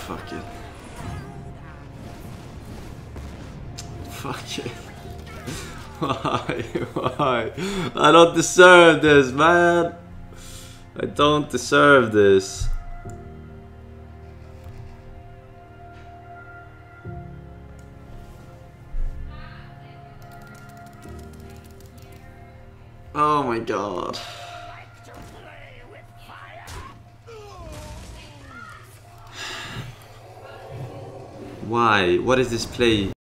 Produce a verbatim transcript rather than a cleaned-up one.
Fuck it. Fuck it. Why? Why? I don't deserve this, man. I don't deserve this. Oh my god. Why? What is this play?